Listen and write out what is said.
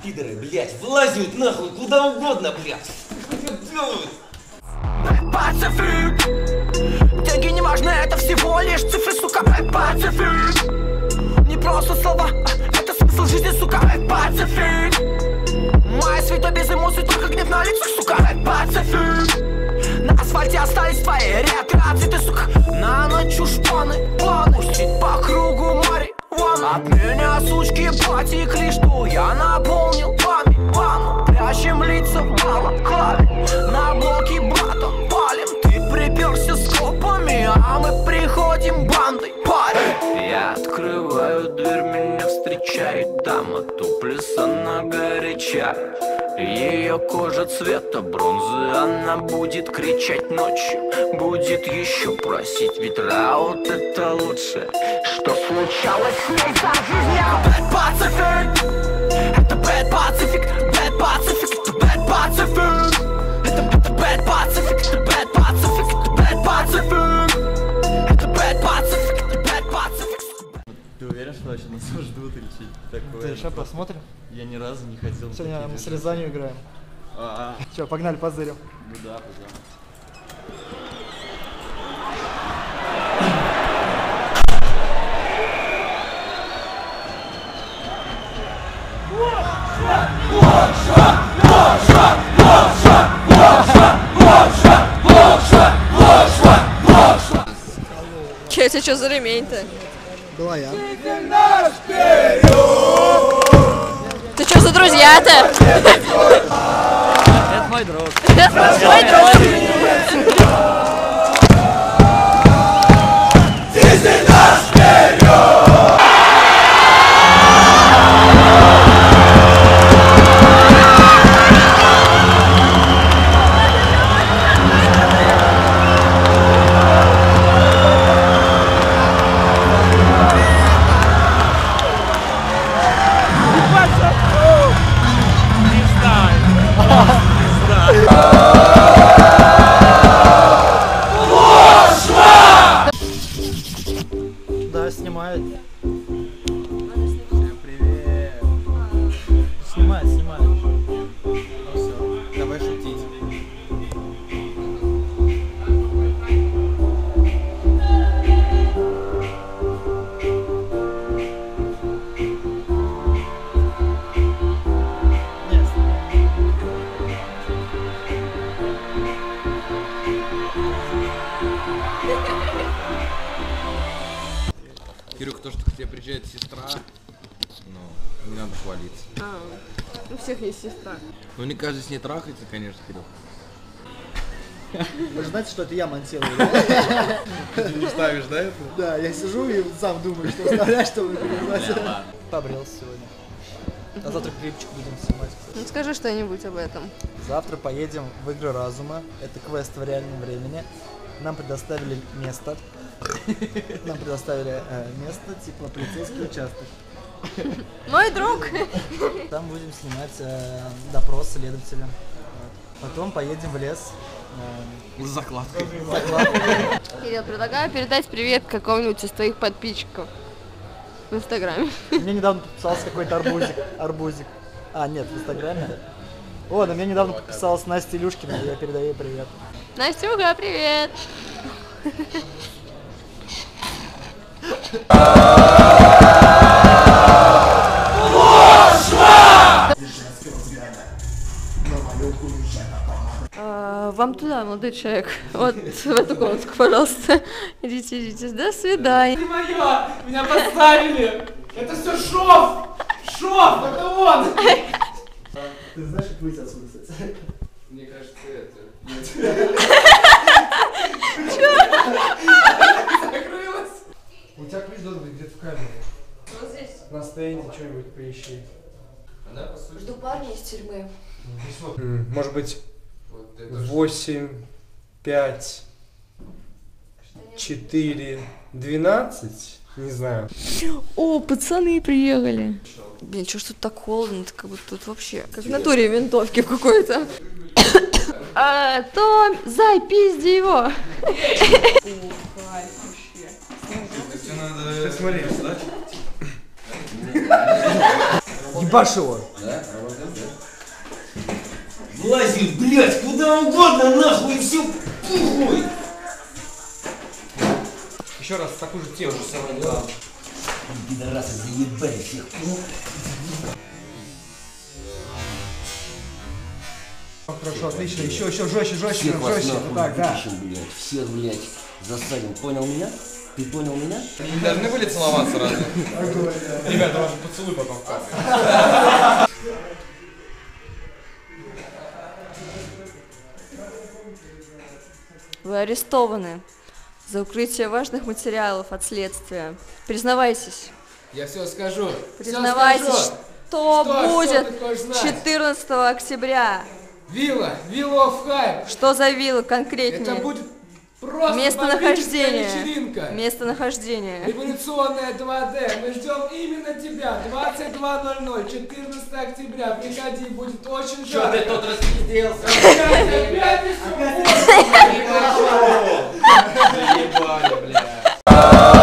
пидоры, блядь, вылазят нахуй куда угодно, блядь. Что делают? Пацифик. Деньги не важны, это всего лишь цифры, сука, пацифик. Не просто слова, это смысл жизни, сука, пацифик. Моя света без эмоций, только гнев на лицах, сука, пацифик. На асфальте остались твои рекреации, ты, сука, на ночь шпаны, пустить по кругу море. От меня сучки потекли, что я наполнил вами ванну. Прячем лица в балаклаве, на блоке батом палим. Ты приперся с копами, а мы приходим бандой, парень. Я открываю дверь, меня встречает дама, туплес, она горяча. Ее кожа цвета бронзы, она будет кричать ночью, будет еще просить, ведь раут это лучше, что случалось с ней за жизнь. Bad Pacific, это Bad Pacific, Bad Pacific, это Bad Pacific, это Bad Pacific, это Bad Pacific, это Bad Pacific, это Bad Pacific, это Bad Pacific. Ты уверен, что вообще нас ждут или что? Ты что, посмотрим? Я ни разу не ходил. Сегодня мы с Рязанью играем. Че, погнали, позырим. Ну да, пойдем. Че, это что за ремень-то? Была я. Ты что за друзья-то? Это мой друг. Это мой друг. Да, снимает. Всем привет. Снимает. Ну все, давай шутить. Кирюх, то, что к тебе приезжает сестра, ну, не надо хвалиться. У всех есть сестра. Ну, не каждый с ней трахается, конечно, Кирюх. Вы же знаете, что это я монтирую? Ты не ставишь, да, это? Да, я сижу и сам думаю, что вставлять, чтобы перезвать. Побрился сегодня. А завтра клипчик будем снимать. Ну скажи что-нибудь об этом. Завтра поедем в Игры Разума. Это квест в реальном времени. Нам предоставили место. Типа полицейский участок. Мой друг. Там будем снимать допрос следователя. Вот. Потом поедем в лес. С закладкой. Кирилл, предлагаю передать привет какому-нибудь из твоих подписчиков в Инстаграме. Мне недавно подписался какой-то арбузик. А, нет, в Инстаграме. О, на меня недавно подписалась Настя Илюшкина, я передаю ей привет. Настюха, привет. Вам туда, молодой человек. Вот в эту комнатку, пожалуйста. Идите. До свидания. Ты моё! Меня поставили! Это все шов! Шов! Это он! Ты знаешь, как выйти отсюда, кстати? Мне кажется, это... Закрылась! У тебя ключ должен быть где-то в камере. Вот здесь. На стенде что-нибудь поищи. Она, по сути, Жду парня из тюрьмы. Может быть, вот это 8, 5, 4, 12? Не знаю. О, пацаны приехали. Блин, что ж тут так холодно, это как будто тут вообще, как в натуре винтовки какой-то. Том, зай, пизди его. Смотри. Ебашь его. Лазит, блядь, куда угодно, нахуй, все похуй. Еще раз такую же тему. Пидорасы заебали всех. Хорошо, отлично. Еще жестче, Всех вас жестче. нахуй Так, да. выпишем, блядь. Всех, блядь, засадим. Понял меня? Ты понял меня? Они должны были целоваться разве? Ребята, ваш поцелуй потом. Вы арестованы за укрытие важных материалов от следствия. Признавайтесь. Я все скажу. Признавайтесь, что Что будет ты хочешь знать? 14 октября. Вилла of Hype. Что за вилла конкретнее? Это будет просто Местонахождение. бомбическая вечеринка. Местонахождение. Революционная 2D. Мы ждем именно тебя. 22:00, 14 октября. Приходи, будет очень Чё ты жарко. тут распизделся? Опять Заебали, блядь.